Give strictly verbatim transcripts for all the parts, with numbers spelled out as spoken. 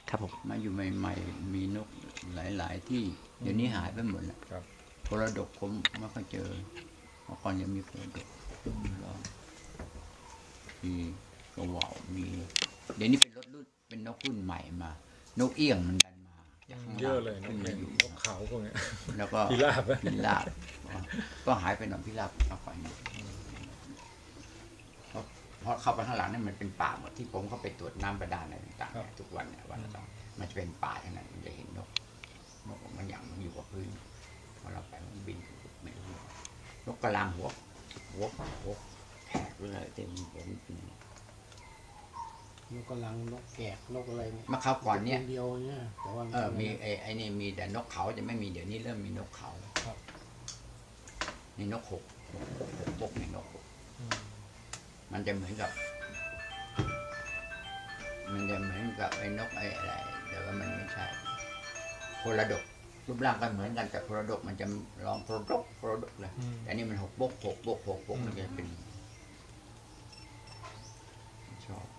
ครับผมมาอยู่ใหม่ๆมีนกหลายๆที่เดี๋ยวนี้หายไปหมดแล้วพลดกผมไม่ค่อยเจอเมื่อก่อนยังมีพลดกมีกระว่าวมีเดี๋ยวนี้เป็นรถรุ่นเป็นนกรุ่นใหม่มานกเอี้ยงมันดันมาเยอะเลยขึ้นมาอยู่นกเขาพวกนี้แล้วก็พิราบพิราบก็หายไปหน่อยพิราบเอาไปเพราะเข้าไปข้างหลังนี่มันเป็นป่าหมดที่ผมเข้าไปตรวจน้ำประดานอะไรต่างๆทุกวันเนี่ยวันละมันจะเป็นป่าทั้งนั้นมันจะเห็นนกนกมันอย่างมันอยู่กับพื้นพอเราไปมันบินไม่รู้นกกระลางหัวหัวหัวแขกเลยเต็มผมนกกระลังนกแกกนกอะไรเนี่ยมาเข้าก่อนเนี่ยเดียวเนี่ยแต่ว่าเออมีไอ้ไอ้นี่มีแต่นกเขาจะไม่มีเดี๋ยวนี้เริ่มมีนกเขานี่นกหกบกในนกหกมันจะเหมือนกับมันจะเหมือนกับไอ้นกไอ้อะไรแต่ว่ามันไม่ใช่โพลดกรูปร่างก็เหมือนกันแต่โพลดกมันจะร้องโพลดกโพลดกเลยแต่นี่มันหกบกหกบกหกบกมันจะเป็นชอบ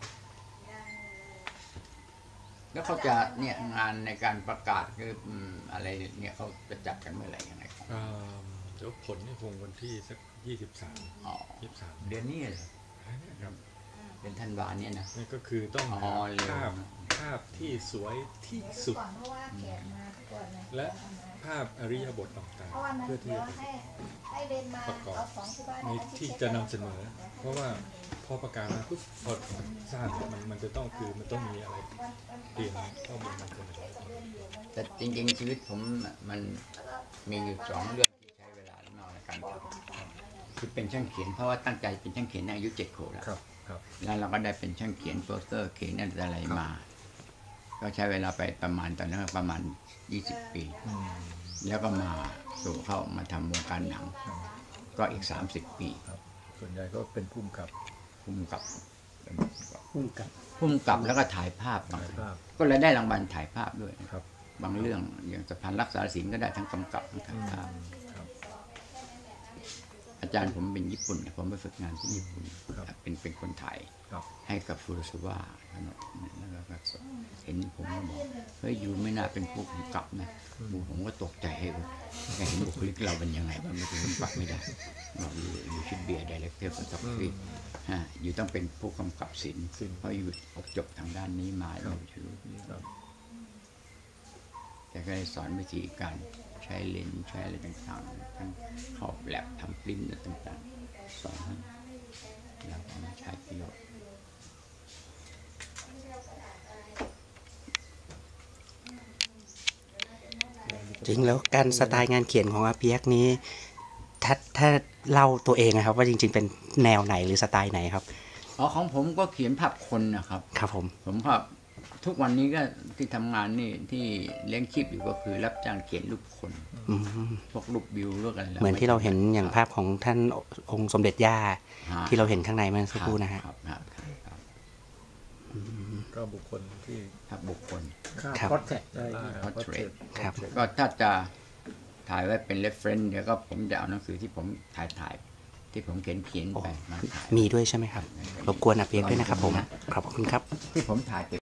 แล้วเขาจะเนี่ยงานในการประกาศคืออะไรเนี่ยเขาจะจัดกันเมื่อไหร่ยังไงเดี๋ยวผลนี่คงวันที่สักยี่สิบสามอ๋อยี่สิบสามเดือนนี้เหรอเป็นธันวาเนี่ยนะนี่ก็คือต้องหาภาพภาพที่สวยที่สุดและภาพอริยบทต่างๆเพื่อที่จะประกอบในที่จะนำเสนอเพราะว่าพอประกาศมาปุ๊บพอสร้างมันมันจะต้องคือมันต้องมีอะไรเตรียมข้อมูลนำเสนอแต่จริงๆชีวิตผมมันมีอยู่สองเรื่องที่ใช้เวลานอกในการทำคือเป็นช่างเขียนเพราะว่าตั้งใจเป็นช่างเขียนในอายุเจ็ดขวบแล้วแล้วเราก็ได้เป็นช่างเขียนโปสเตอร์เขียนอะไรมาก็ใช้เวลาไปประมาณตอนนั้นประมาณยี่สิบปีแล้วก็มาสู่เข้ามาทำวงการหนังก็อีกสามสิบปีส่วนใหญ่ก็เป็นผู้กำกับผู้กำกับผู้กำกับผู้กำกับแล้วก็ถ่ายภาพก็เลยได้รางวัลถ่ายภาพด้วยครับบางเรื่องอย่างสะพานรักษาศีลก็ได้ทั้งกำกับทั้งถ่ายภาพอาจารย์ผมเป็นญี่ปุ่นผมไปฝึกงานที่ญี่ปุ่นเป็นเป็นคนถ่ายให้กับฟูรุสวะแล้วก็เห็นผมก็บอกเฮ้ยยูไม่น่าเป็นผู้กำกับนะผมก็ตกใจให้ว่าเห็นบุคลิกเราเป็นยังไงบ้างไม่ถึงปักไม่ได้บอกอยู่อยู่ชิดเบียร์ไดเรคเตอร์ฟอร์ท็อปปี้ฮะอยู่ต้องเป็นผู้กำกับศิลป์เพราะอยู่จบทางด้านนี้มาเราชื่อแต่ก็ได้สอนวิธีการใช้เลนส์ใช้อะไรต่างๆทั้งเข้าแลบทำปริ้นต่างๆสอนให้เราใช้ประโยชน์จริงแล้วการสไตล์งานเขียนของอาเปียกนี้ถ้าถ้าเล่าตัวเองนะครับว่าจริงๆเป็นแนวไหนหรือสไตล์ไหนครับอ๋อของผมก็เขียนภาพคนนะครับครับผมผมก็ทุกวันนี้ก็ที่ทำงานนี่ที่เลี้ยงชีพอยู่ก็คือรับจ้างเขียนรูปคนพวกรูปวิวรูปอะไรเหมือนที่เราเห็นอย่างภาพของท่านองค์สมเด็จย่าที่เราเห็นข้างในเมื่อสักครู่นะฮะก็บุคคลที่ภาพบุคคลครับพอร์เทรตพอร์เทรตครับก็ถ้าจะถ่ายไว้เป็นเรฟเฟรนซ์เดี๋ยวก็ผมจะเอาหนังสือที่ผมถ่ายถ่ายที่ผมเขียนเขียนไปมาถ่ายมีด้วยใช่ไหมครับรบกวนอาเปียกด้วยนะครับผมขอบคุณครับที่ผมถ่ายเก็บ